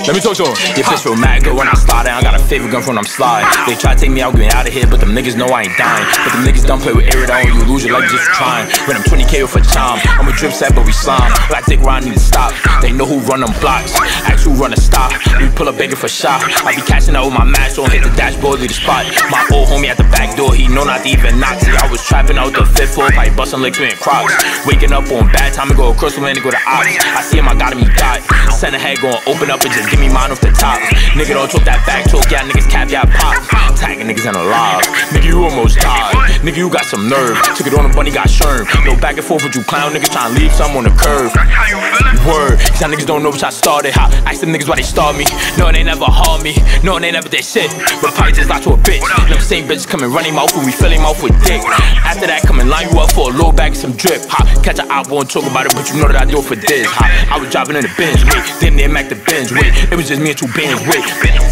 Let me talk to him. Your bitch feel mad good when I slide in. I got a favorite gun from when I'm slide. They try to take me out, get me out of here, but them niggas know I ain't dying. But them niggas don't play with Aerodon, you lose your life just trying. When I'm 20K for time, I'm a drip set, but we slime. Like Dick Ryan need to stop. They know who run them blocks. Ask who run the stop. We pull up begging for shot. I be catching out with my mask on, hit the dashboard, leave the spot. My old homie at the back door, he know not to even knock. See, I was trapping out the fifth floor, probably busting licks in Crocs. Waking up on bad time to go across the land to go to Ops. I see him, I got him, he got. Center head gon' open up and just give me mine off the top. Nigga don't talk that back talk, yeah, niggas cap, yeah, pop. Tagging niggas in alive. Nigga, you almost died. Nigga, you got some nerve. Took it on the bunny, got sherm. No back and forth with you clown niggas trying to leave some on the curve. Word, cause y'all niggas don't know what I started. How ask them niggas why they start me. No, they never harm me. No, they never did shit. But probably just lie to a bitch. Them same bitches come and run him mouth when we fill him mouth with dick. After that, come and line you up for a low bag and some drip. Ha, catch an eyeball and talk about it, but you know that I do it for this. Ha, I was driving in the Benz, wait. Then they Mac the Benz, wait. It was just me and two bands, wait.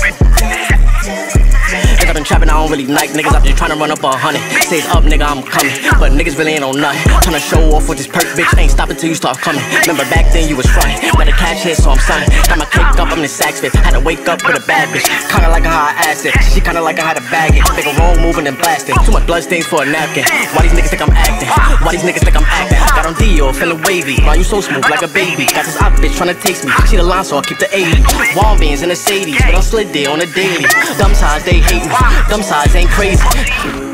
Nigga been trapping, I don't really like niggas. I'm just tryna run up 100. Say it's up, nigga, I'm coming. But niggas really ain't on nothing. Tryna show off with this perk, bitch. Ain't stopping till you start coming. Remember back then you was frontin'. But the cash hit, so I'm signing. Got my cake up, I'm in Saks Fifth. Had to wake up with a bad bitch. Kinda like how I asked it. She kinda like how to bag it. Make a wrong move and then blast it. Too much blood stains for a napkin. Why these niggas think I'm acting? Why these niggas think I'm acting? Got on Dior, feeling wavy. Why you so smooth like a baby? Got this op bitch tryna taste me. She the line, so I keep the 80. Walgreens and the Sadie. But I'm slid there on the daily. Dumb size, they hate me. Dumb size ain't crazy.